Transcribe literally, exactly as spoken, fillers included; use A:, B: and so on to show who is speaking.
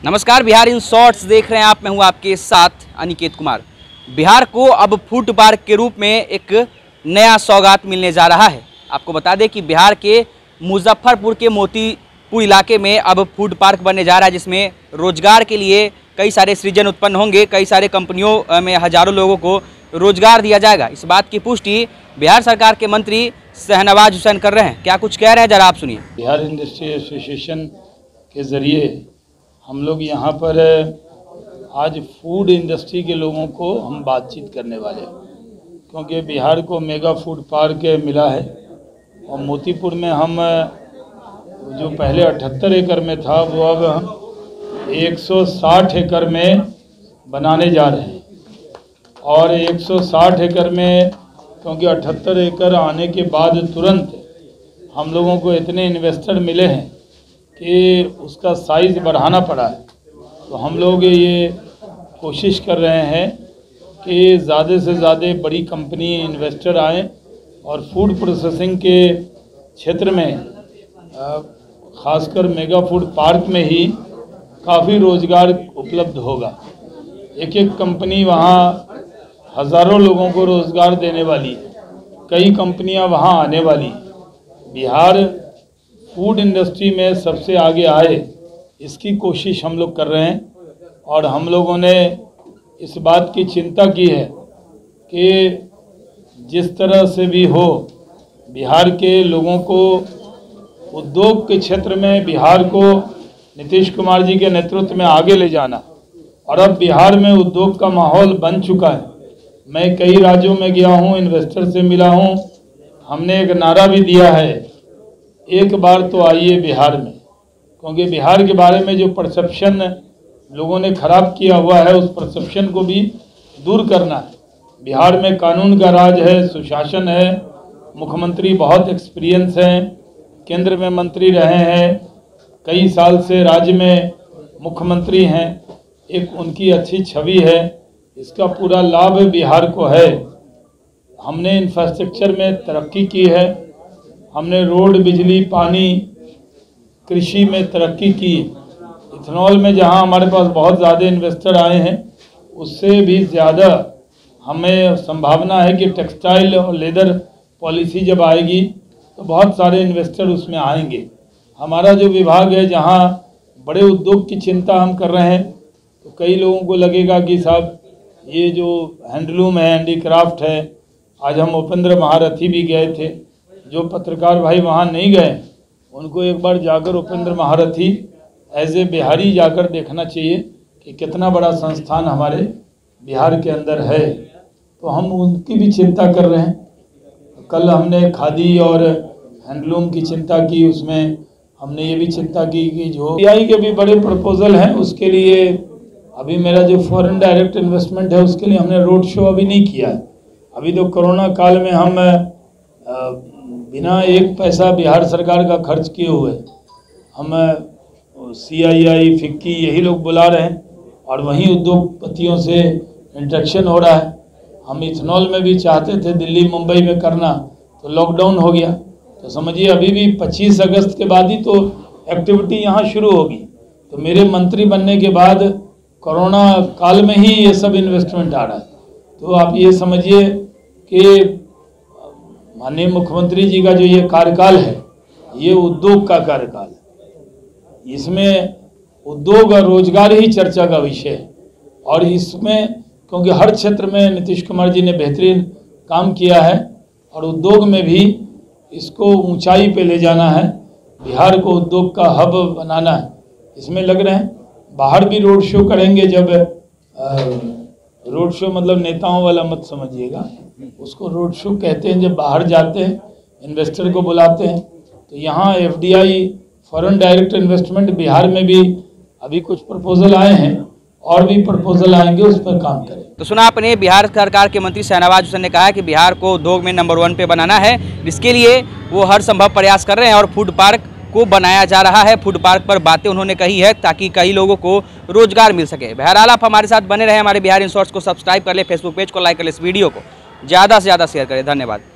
A: नमस्कार, Bihar in shorts देख रहे हैं आप। मैं हूं आपके साथ अनिकेत कुमार। बिहार को अब फूड पार्क के रूप में एक नया सौगात मिलने जा रहा है। आपको बता दें कि बिहार के मुजफ्फरपुर के मोतीपुर इलाके में अब फूड पार्क बनने जा रहा है, जिसमें रोजगार के लिए कई सारे सृजन उत्पन्न होंगे। कई सारे कंपनियों में हजारों लोगों को रोजगार दिया जाएगा। इस बात की पुष्टि बिहार सरकार के मंत्री शहनवाज हुसैन कर रहे हैं। क्या कुछ कह रहे हैं, जरा आप सुनिए।
B: बिहार इंडस्ट्री एसोसिएशन के ज़रिए हम लोग यहाँ पर आज फूड इंडस्ट्री के लोगों को हम बातचीत करने वाले हैं, क्योंकि बिहार को मेगा फूड पार्क मिला है और मोतीपुर में हम जो पहले अठहत्तर एकड़ में था वो अब हम एक सौ साठ एकड़ में बनाने जा रहे हैं। और एक सौ साठ एकड़ में, क्योंकि अठहत्तर एकड़ आने के बाद तुरंत हम लोगों को इतने इन्वेस्टर मिले हैं कि उसका साइज़ बढ़ाना पड़ा है। तो हम लोग ये कोशिश कर रहे हैं कि ज़्यादा से ज़्यादा बड़ी कंपनी इन्वेस्टर आएँ और फूड प्रोसेसिंग के क्षेत्र में ख़ासकर मेगा फूड पार्क में ही काफ़ी रोज़गार उपलब्ध होगा। एक एक कंपनी वहाँ हज़ारों लोगों को रोज़गार देने वाली है। कई कंपनियां वहाँ आने वाली। बिहार फूड इंडस्ट्री में सबसे आगे आए, इसकी कोशिश हम लोग कर रहे हैं। और हम लोगों ने इस बात की चिंता की है कि जिस तरह से भी हो बिहार के लोगों को उद्योग के क्षेत्र में बिहार को नीतीश कुमार जी के नेतृत्व में आगे ले जाना। और अब बिहार में उद्योग का माहौल बन चुका है। मैं कई राज्यों में गया हूँ, इन्वेस्टर से मिला हूँ। हमने एक नारा भी दिया है, एक बार तो आइए बिहार में, क्योंकि बिहार के बारे में जो परसेप्शन लोगों ने खराब किया हुआ है उस परसेप्शन को भी दूर करना है। बिहार में कानून का राज है, सुशासन है, मुख्यमंत्री बहुत एक्सपीरियंस हैं, केंद्र में मंत्री रहे हैं, कई साल से राज्य में मुख्यमंत्री हैं, एक उनकी अच्छी छवि है। इसका पूरा लाभ बिहार को है। हमने इंफ्रास्ट्रक्चर में तरक्की की है, हमने रोड, बिजली, पानी, कृषि में तरक्की की। इथेनॉल में जहां हमारे पास बहुत ज़्यादा इन्वेस्टर आए हैं, उससे भी ज़्यादा हमें संभावना है कि टेक्सटाइल और लेदर पॉलिसी जब आएगी तो बहुत सारे इन्वेस्टर उसमें आएंगे। हमारा जो विभाग है, जहां बड़े उद्योग की चिंता हम कर रहे हैं, तो कई लोगों को लगेगा कि साहब ये जो हैंडलूम है, हैंडीक्राफ्ट है। आज हम उपेंद्र महारथी भी गए थे। जो पत्रकार भाई वहाँ नहीं गए, उनको एक बार जाकर उपेंद्र महारथी एज ए बिहारी जाकर देखना चाहिए कि कितना बड़ा संस्थान हमारे बिहार के अंदर है। तो हम उनकी भी चिंता कर रहे हैं। कल हमने खादी और हैंडलूम की चिंता की, उसमें हमने ये भी चिंता की कि जो पी आई के भी बड़े प्रपोजल हैं, उसके लिए अभी मेरा जो फॉरेन डायरेक्ट इन्वेस्टमेंट है उसके लिए हमने रोड शो अभी नहीं किया है। अभी तो कोरोना काल में हम बिना एक पैसा बिहार सरकार का खर्च किए हुए हम सी आई आई, फिक्की यही लोग बुला रहे हैं और वहीं उद्योगपतियों से इंटरेक्शन हो रहा है। हम इथेनॉल में भी चाहते थे दिल्ली मुंबई में करना, तो लॉकडाउन हो गया। तो समझिए अभी भी पच्चीस अगस्त के बाद ही तो एक्टिविटी यहाँ शुरू होगी। तो मेरे मंत्री बनने के बाद कोरोना काल में ही ये सब इन्वेस्टमेंट आ रहा है। तो आप ये समझिए कि माननीय मुख्यमंत्री जी का जो ये कार्यकाल है, ये उद्योग का कार्यकाल है। इसमें उद्योग और रोजगार ही चर्चा का विषय है। और इसमें क्योंकि हर क्षेत्र में नीतीश कुमार जी ने बेहतरीन काम किया है और उद्योग में भी इसको ऊंचाई पे ले जाना है, बिहार को उद्योग का हब बनाना है, इसमें लग रहे हैं। बाहर भी रोड शो करेंगे। जब रोड शो मतलब नेताओं वाला मत समझिएगा, उसको रोड शो कहते हैं। जब बाहर जाते हैं, इन्वेस्टर को बुलाते हैं, तो यहाँ F D I, foreign direct investment, Bihar में भी अभी कुछ प्रपोजल आए हैं और भी प्रपोजल आएंगे, उस पर काम करें।
A: तो सुना आपने, बिहार सरकार के मंत्री शहनवाज हुसैन ने कहा कि बिहार को उद्योग में नंबर वन पे बनाना है। इसके लिए वो हर संभव प्रयास कर रहे हैं और फूड पार्क को बनाया जा रहा है। फूड पार्क पर बातें उन्होंने कही है ताकि कई लोगों को रोजगार मिल सके। बहरहाल आप हमारे साथ बने रहे। हमारे बिहार इन शॉर्ट्स को सब्सक्राइब कर ले, फेसबुक पेज को लाइक कर ले, इस वीडियो को ज़्यादा से ज़्यादा शेयर करें। धन्यवाद।